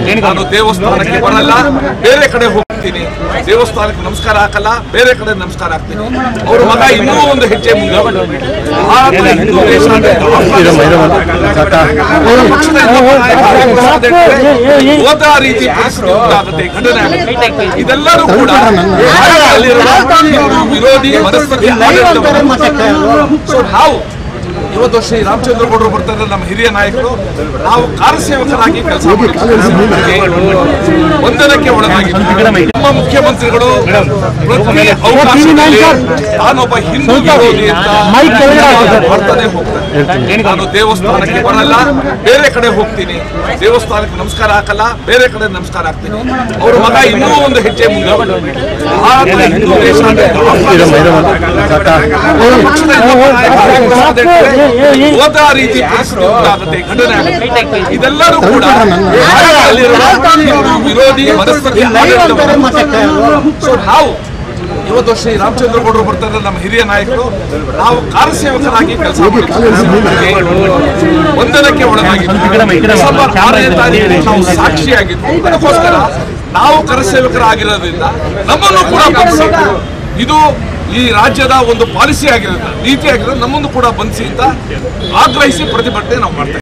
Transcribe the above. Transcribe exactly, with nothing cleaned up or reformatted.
ನಾನು ದೇವಸ್ಥಾನಕ್ಕೆ ಬರಲ್ಲ, ಬೇರೆ ಕಡೆ ಹೋಗ್ತೀನಿ. ದೇವಸ್ಥಾನಕ್ಕೆ ನಮಸ್ಕಾರ ಹಾಕಲ್ಲ, ಬೇರೆ ಕಡೆ ನಮಸ್ಕಾರ ಹಾಕ್ತೀನಿ. ಅವ್ರ ಮಗ ಇನ್ನೂ ಒಂದು ಹೆಜ್ಜೆ ಮುಂದೆ ಭಾರತ ಹಿಂದೂ ದೇಶ ಹೋದ ರೀತಿ ಪರಿಸ್ಥಿತಿ ಉಂಟಾಗುತ್ತೆ, ಘಟನೆ ಆಗುತ್ತೆ. ಇದೆಲ್ಲರೂ ಕೂಡ ಹಿಂದೂ ವಿರೋಧಿ ಮನಸ್ಥಿತಿ. ಸೊ ನಾವು ಇವತ್ತು ಶ್ರೀ ರಾಮಚಂದ್ರ ಗೌಡರು ಬರ್ತಾರೆ, ನಮ್ಮ ಹಿರಿಯ ನಾಯಕರು. ನಾವು ಕಾರ್ಯಸೇವಕರಾಗಿ ಕೆಲಸ ವಂದನಕ್ಕೆ ಒಳಗಾಗಿದ್ದೀವಿ. ನಮ್ಮ ಮುಖ್ಯಮಂತ್ರಿಗಳು ಪ್ರತಿ ಅವಕಾಶದಲ್ಲಿ ತಾನೊಬ್ಬ ಹಿಂದೂ ವಿರೋಧಿ ಅಂತ ವರ್ತನೆ ಹೋಗ್ತಾರೆ. ನಾನು ದೇವಸ್ಥಾನಕ್ಕೆ ಬರಲ್ಲ, ಬೇರೆ ಕಡೆ ಹೋಗ್ತೀನಿ. ದೇವಸ್ಥಾನಕ್ಕೆ ನಮಸ್ಕಾರ ಹಾಕಲ್ಲ, ಬೇರೆ ಕಡೆ ನಮಸ್ಕಾರ ಹಾಕ್ತೀನಿ. ಅವ್ರ ಮಗ ಇನ್ನೂ ಒಂದು ಹೆಜ್ಜೆ ಮುಂದೆ ಭಾರತ ಹಿಂದೂ ದೇಶ ಹೋದ ರೀತಿ ಪರಿಸ್ಥಿತಿ ಉಂಟಾಗುತ್ತೆ, ಘಟನೆ ಆಗುತ್ತೆ. ಇದೆಲ್ಲರೂ ಕೂಡ ಹಿಂದೂ ವಿರೋಧಿ ಮನಸ್ಥಿತಿ. ಸೊ ನಾವು ಇವತ್ತು ಶ್ರೀ ರಾಮಚಂದ್ರ ಗೌಡರು ಬರ್ತಾರೆ, ನಮ್ಮ ಹಿರಿಯ ನಾಯಕರು. ನಾವು ಕಾರ್ಯಸೇವಕರಾಗಿ ಕೆಲಸ ವಂದನಕ್ಕೆ ಒಳಗಾಗಿದ್ದೀವಿ. ಡಿಸೆಂಬರ್ ಆರನೇ ತಾರೀಕು ನಾವು ಸಾಕ್ಷಿಯಾಗಿದ್ವಿ. ಅದಕ್ಕೋಸ್ಕರ ನಾವು ಕರಸೇವಕರಾಗಿರೋದ್ರಿಂದ ನಮ್ಮನ್ನು ಕೂಡ ಬಂಧಿಸಿ, ಇದು ಈ ರಾಜ್ಯದ ಒಂದು ಪಾಲಿಸಿ ಆಗಿರೋದ್ರಿಂದ, ನೀತಿ ಆಗಿರೋದು, ನಮ್ಮನ್ನು ಕೂಡ ಬಂಧಿಸಿ ಅಂತ ಆಗ್ರಹಿಸಿ ಪ್ರತಿಭಟನೆ ನಾವು ಮಾಡ್ತೇವೆ.